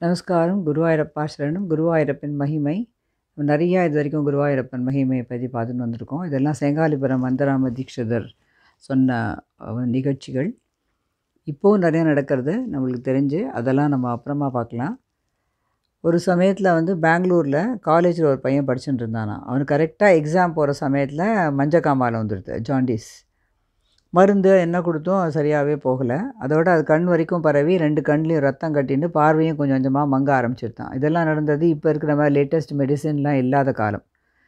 நமஸ்காரம். குருவாயூரப்பா சரணம். குருவாயூரப்பன் மகிமை. நிறையா இது வரைக்கும் குருவாயூரப்பன் மகிமையை பற்றி பார்த்துன்னு வந்திருக்கோம். இதெல்லாம் செங்காலிபுரம் அந்தராம தீக்ஷிதர் சொன்ன நிகழ்ச்சிகள். இப்போவும் நிறையா நடக்கிறது நம்மளுக்கு தெரிஞ்சு. அதெல்லாம் நம்ம அப்புறமா பார்க்கலாம். ஒரு சமயத்தில் பெங்களூரில் காலேஜில் ஒரு பையன் படிச்சுட்டு இருந்தானா. அவனுக்கு கரெக்டாக எக்ஸாம் போகிற சமயத்தில் மஞ்சக்காமாலை வந்துடுது, ஜாண்டிஸ். மருந்து என்ன கொடுத்தோம் அது சரியாகவே போகலை. அதோட அது கண் வரைக்கும் பரவி 2 கண்லேயும் ரத்தம் கட்டின்னு பார்வையும் கொஞ்சம் கொஞ்சமாக மங்க ஆரம்பிச்சிருத்தான். இதெல்லாம் நடந்தது இப்போ இருக்கிற மாதிரி லேட்டஸ்ட் மெடிசின்லாம் இல்லாத காலம்.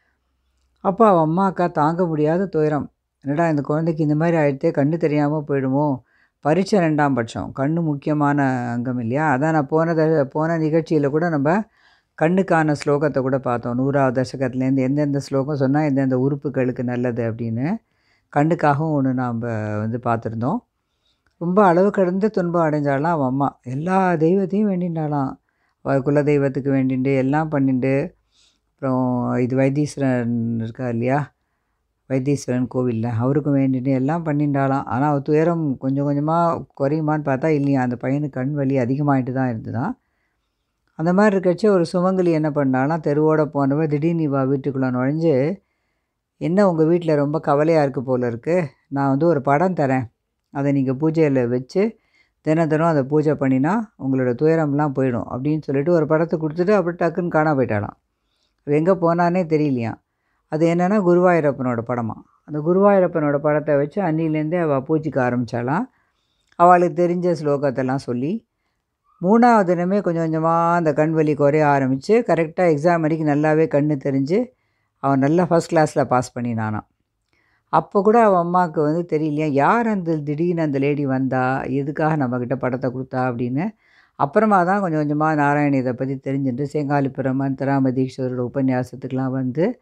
அப்போ அவன் அம்மா அக்கா தாங்க முடியாத துயரம். என்னடா இந்த குழந்தைக்கு இந்த மாதிரி ஆகிடுத்தே, கண்ணு தெரியாமல் போயிடுமோ. பரீட்சை 2ஆம் பட்சம், கண்ணு முக்கியமான அங்கம் இல்லையா. அதான் நான் போன நிகழ்ச்சியில் கூட நம்ம கண்ணுக்கான ஸ்லோகத்தை கூட பார்த்தோம். 100வது தசகத்துலேருந்து எந்தெந்த ஸ்லோகம் சொன்னால் எந்தெந்த உறுப்புகளுக்கு நல்லது அப்படின்னு. கண்ணுக்காகவும் ஒன்று நாம் பார்த்துருந்தோம். ரொம்ப அளவு கடந்த துன்பம் அடைஞ்சாலாம் அவன் அம்மா. எல்லா தெய்வத்தையும் வேண்டின்றாலாம். குல தெய்வத்துக்கு வேண்டிண்டு எல்லாம் பண்ணிண்டு. அப்புறம் இது வைத்தீஸ்வரன் இருக்கா இல்லையா, வைத்தீஸ்வரன் கோவிலில் அவருக்கும் வேண்டிட்டு எல்லாம் பண்ணிண்டாலாம். ஆனால் அவள் துயரம் கொஞ்சம் கொஞ்சமாக குறையுமான்னு பார்த்தா இல்லையா, அந்த பையனுக்கு கண் வலி அதிகமாகிட்டு தான் இருந்துதான். அந்த மாதிரி இருக்கச்சு ஒரு சுமங்கலி என்ன பண்ணாலாம், தெருவோடு போனவ திடீர்னு இவா வீட்டுக்குள்ளே நுழைஞ்சு, என்ன உங்கள் வீட்டில் ரொம்ப கவலையாக இருக்குது போல் இருக்குது, நான் ஒரு படம் தரேன், அதை நீங்கள் பூஜையில் வச்சு தினம் அதை பூஜை பண்ணினா உங்களோட துயரம்லாம் போயிடும் அப்படின்னு சொல்லிட்டு ஒரு படத்தை கொடுத்துட்டு அப்படி டக்குன்னு காணா போயிட்டாலாம். எங்கே போனானே தெரியலையாம். அது என்னென்னா குருவாயூரப்பனோட படமா. அந்த குருவாயூரப்பனோட படத்தை வச்சு அன்னிலேருந்தே அவள் பூஜிக்க ஆரம்பித்தாலாம். அவளுக்கு தெரிஞ்ச ஸ்லோகத்தெல்லாம் சொல்லி 3ஆவது தினமே கொஞ்சம் கொஞ்சமாக அந்த கண் வலி குறைய ஆரம்பித்து கரெக்டாக எக்ஸாம் வரைக்கும் நல்லாவே கண்ணு தெரிஞ்சு அவன் நல்லா ஃபஸ்ட் கிளாஸில் பாஸ் பண்ணினானான். அப்போ கூட அவன் அம்மாவுக்கு தெரியலையா, யார் அந்த திடீர்னு அந்த லேடி வந்தா, எதுக்காக நம்மக்கிட்ட படத்தை கொடுத்தா அப்படின்னு. அப்புறமா தான் கொஞ்சம் கொஞ்சமாக நாராயண இதை பற்றி தெரிஞ்சுட்டு செங்காலிபுரம் அந்தராம தீக்ஷிதரோட உபன்யாசத்துக்கெலாம்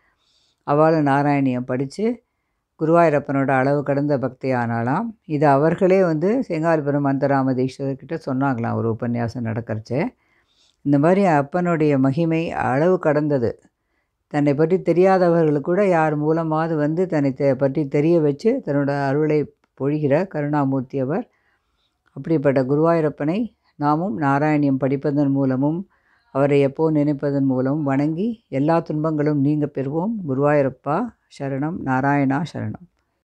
அவளும் நாராயணியம் படித்து குருவாயூரப்பனோட அளவு கடந்த பக்தி ஆனாலாம். இது அவர்களே செங்காலிபுரம் அந்தராம தீக்ஷிதர்கிட்ட சொன்னாங்களாம் ஒரு உபன்யாசம் நடக்கிறச்சே. இந்த மாதிரி அப்பனுடைய மகிமை அளவு கடந்தது. தன்னை பற்றி தெரியாதவர்களுக்கு கூட யார் மூலமாவது தன்னை பற்றி தெரிய வச்சு தன்னோட அருளை பொழிகிற கருணாமூர்த்தி அவர். அப்படிப்பட்ட குருவாயூரப்பனை நாமும் நாராயணியம் படிப்பதன் மூலமும் அவரை எப்போ நினைப்பதன் மூலமும் வணங்கி எல்லா துன்பங்களும் நீங்க பெறுவோம். குருவாயூரப்பா சரணம். நாராயணா சரணம்.